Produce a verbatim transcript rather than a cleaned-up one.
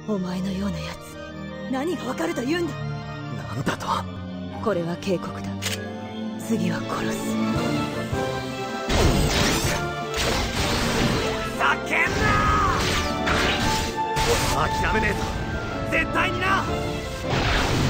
お前のようなやつに何がわかると言うんだ。 なんだと。 これは警告だ。次は殺す。 ざけんな！俺は諦めねえぞ、絶対にな。